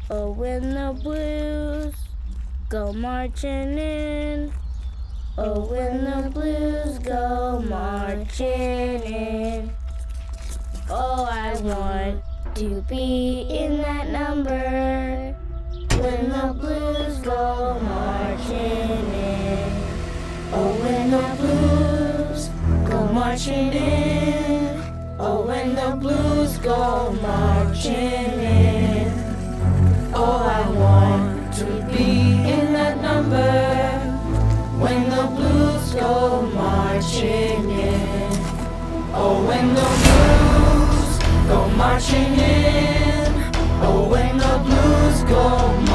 Oh, when the blues go marching in. Oh, when the blues go marching in. Oh, I want to be in that number. When the blues go marching in. Oh, when the blues go marching in. Oh, when the blues go marching in. Oh, I want to be in that number. When the blues go marching in. Oh, when the blues go marching in. Oh, when the blues go marching in.